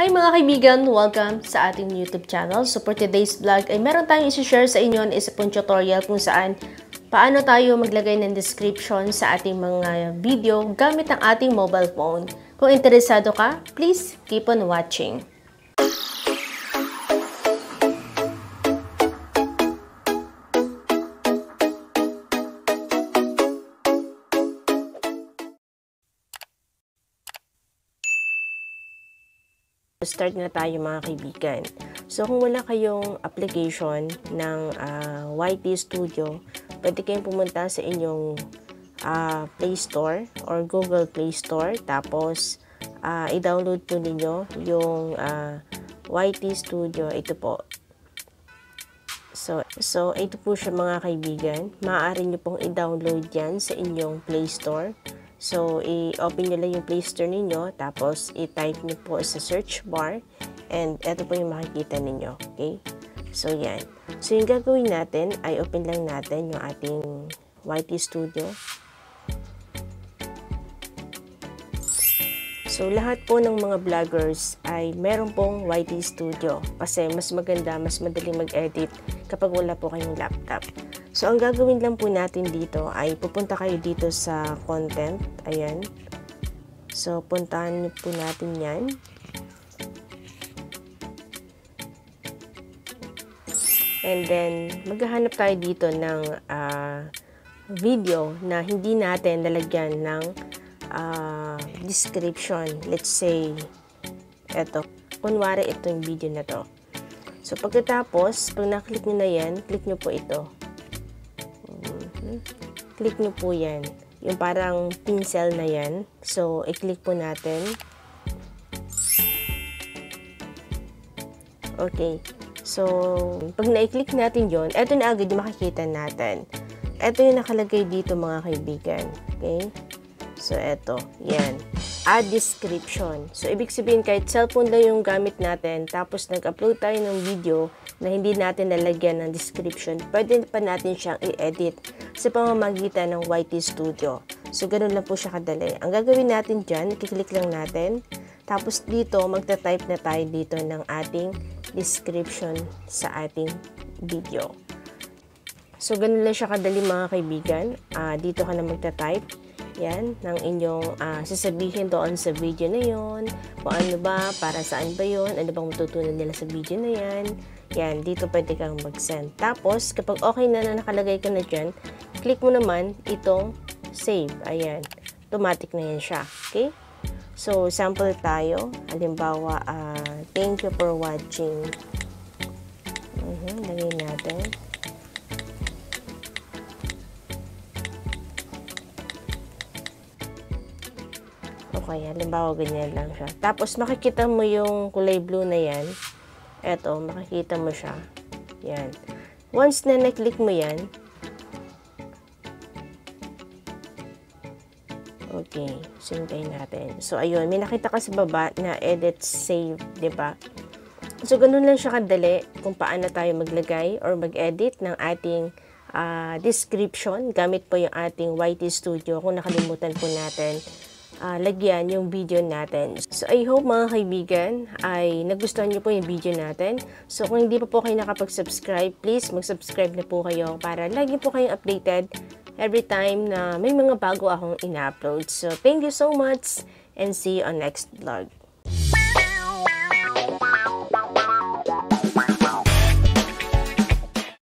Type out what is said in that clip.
Hi mga kaibigan! Welcome sa ating YouTube channel. So for today's vlog ay meron tayong isi-share sa inyo na isa pong tutorial kung saan paano tayo maglagay ng description sa ating mga video gamit ang ating mobile phone. Kung interesado ka, please keep on watching. Start na tayo mga kaibigan. So kung wala kayong application ng YT Studio, pwede kayong pumunta sa inyong Play Store or Google Play Store. Tapos i-download po ninyo yung YT Studio. Ito po. So ito po siya mga kaibigan. Maaari nyo pong i-download yan sa inyong Play Store. So, i-open nyo lang yung Play Store ninyo, tapos i-type nyo po sa search bar, and ito po yung makikita ninyo, okay? So, yan. So, yung gagawin natin, ay open lang natin yung ating YT Studio. So, lahat po ng mga vloggers ay meron pong YT Studio, kasi mas maganda, mas madaling mag-edit kapag wala po kayong laptop. So, ang gagawin lang po natin dito ay pupunta kayo dito sa content. Ayan. So, puntahan niyo po natin yan. And then, maghahanap tayo dito ng video na hindi natin lalagyan ng description. Let's say, eto. Kunwari, ito yung video na to. So, pagkatapos, pag naklik nyo na yan, click nyo po ito. Click nyo po yan. Yung parang pinsel na yan. So, i-click po natin. Okay. So, pag na-click natin yon, eto na agad yung makikita natin. Eto yung nakalagay dito mga kaibigan. Okay? So, eto. Yan. Add description. So, ibig sabihin kahit cellphone lang yung gamit natin, tapos nag-upload tayo ng video na hindi natin nalagyan ng description, pwede pa natin siyang i-edit sa pamamagitan ng YT Studio. So, ganun lang po siya kadali. Ang gagawin natin dyan, i-click lang natin. Tapos dito, magta-type na tayo dito ng ating description sa ating video. So, ganun lang siya kadali mga kaibigan. Dito ka na magta-type. Yan, ng inyong sasabihin doon sa video na yon. Kung ano ba, para saan ba yon, ano bang matutunan nila sa video na yan. Yan, dito pwede kang mag-send. Tapos, kapag okay na nakalagay ka na dyan, click mo naman itong save. Ayan, automatic na yan siya. Okay? So, sample tayo. Halimbawa, thank you for watching. Lagay natin. Okay, halimbawa ganyan lang siya. Tapos, makikita mo yung kulay blue na yan. Eto, makikita mo siya. Yan. Once na na-click mo yan, okay, sintayin natin. So, ayun, may nakita ka sa baba na edit, save, diba? So, ganun lang siya kadali kung paano tayo maglagay or mag-edit ng ating description gamit po yung ating YT Studio kung nakalimutan po natin lagyan yung video natin. So, I hope mga kaibigan ay nagustuhan nyo po yung video natin. So, kung hindi pa po kayo nakapag-subscribe, please mag-subscribe na po kayo para lagi po kayong updated every time na may mga bago akong ina-upload. So, thank you so much and see you on next vlog.